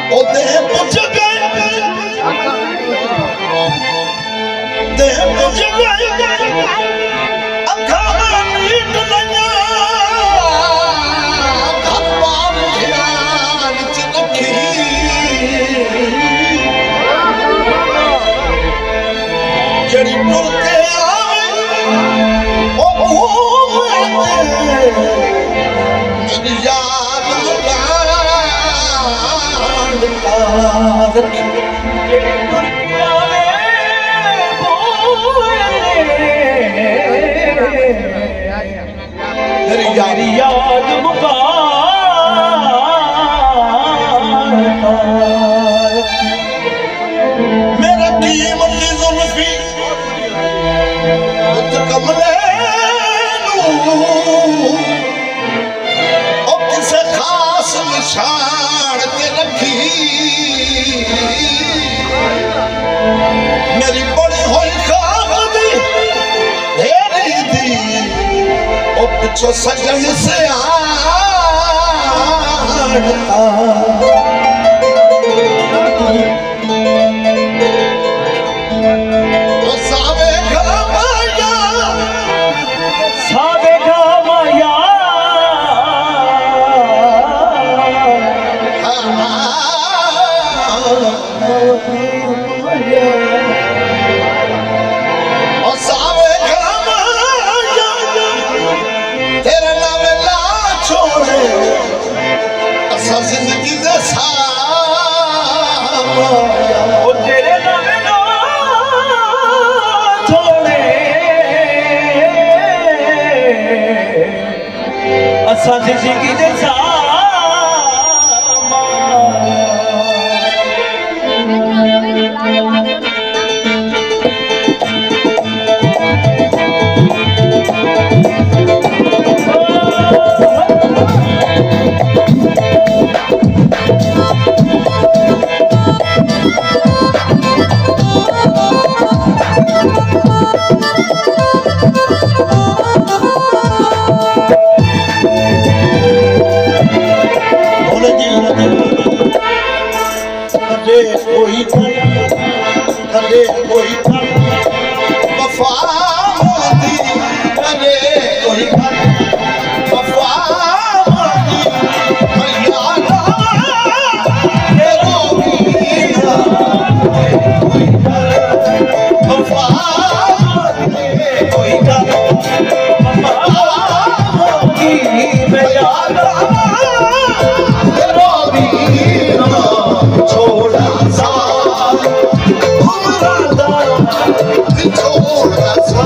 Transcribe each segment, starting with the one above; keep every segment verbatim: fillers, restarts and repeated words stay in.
ओते पुछ गए ते पुछ गए अखा मीट नया खप्पा ध्यान च रखी जड़ी टुर के आवे ओ मेरी याद रखी तेरी याद मेरा कीमती जुल्फी उत कमले और किसे खास निशान के रखी मेरी बड़ी हुई खाक दी ढेरी दी और पिछो सजन से आड़ता तो सावे घमाया सावे घमाया और सावे घमाया तेरा नाम ला छोड़े असा जिंदगी दे सामाया ओ तेरे नाम ला छोड़े असा जिंदगी दे कोई करे कोई वफा मोदी करे कोई वफा मोदी भैया तेरो मीरा कोई वफा मोदी कोई वफा मोदी भैया तेरो मीरा छोड़ा सा छोड़ा सा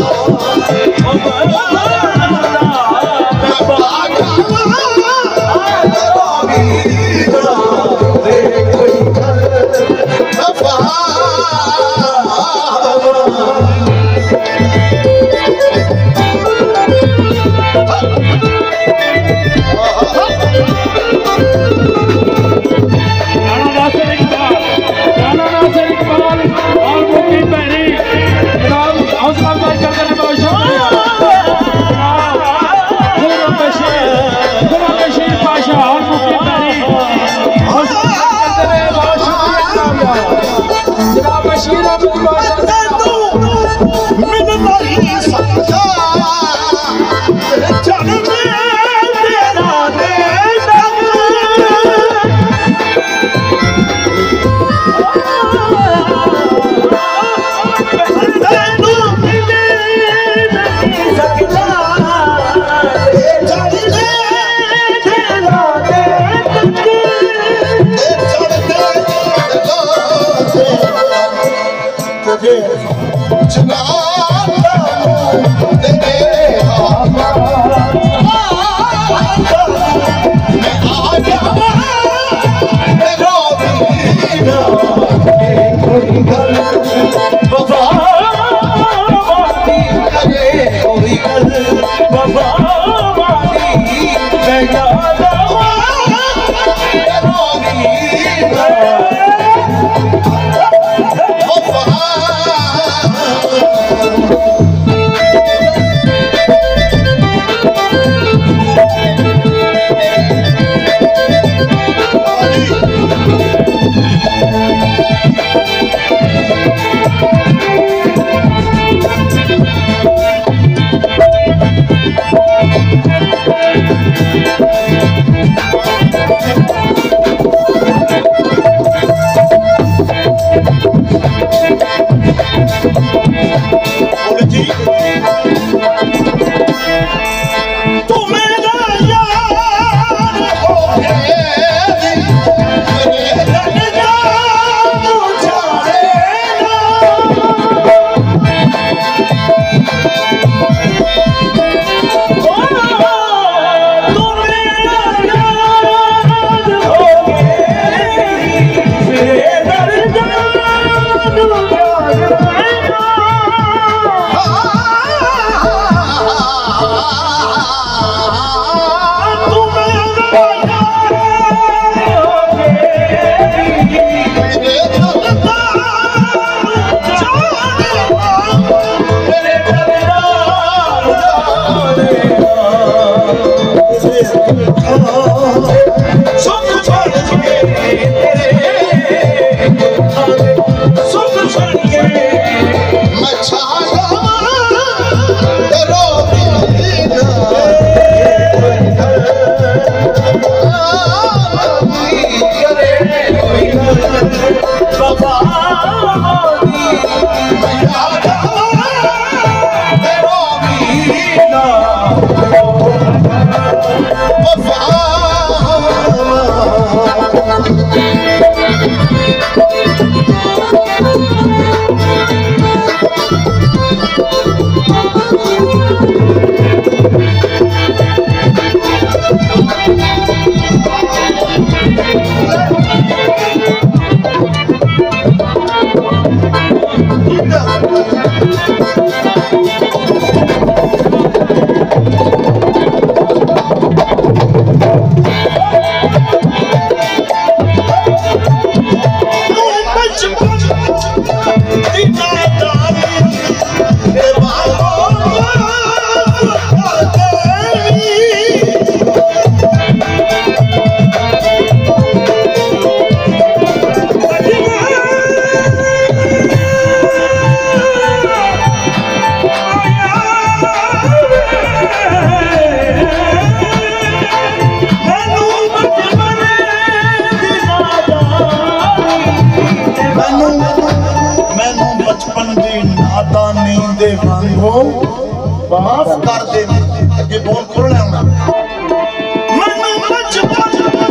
बोल माफ कर दे अगे बोल खोल लेना मन बचपन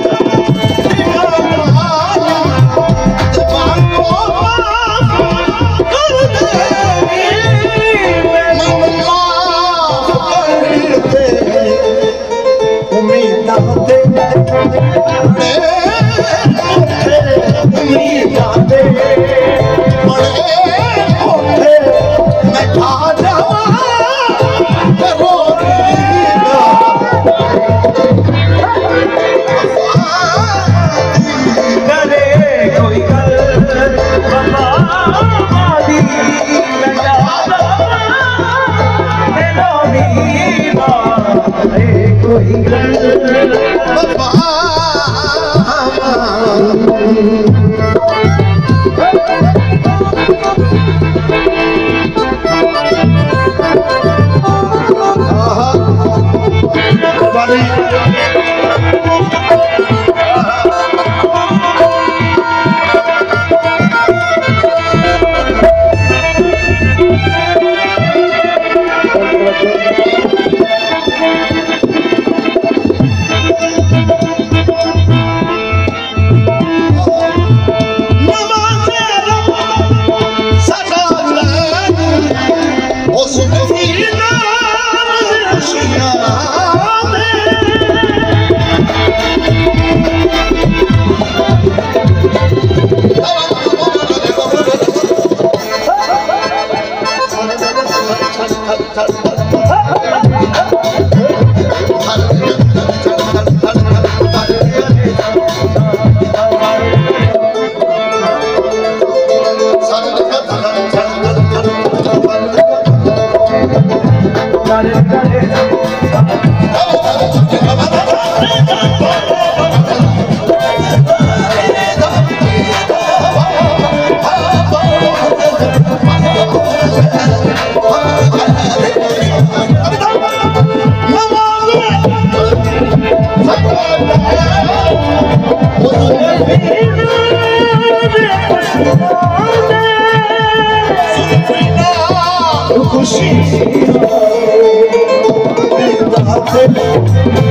दीवाना दीवान को माफ कर दे मन माफ कर दे उम्मीद दे उम्मीद दे खुशी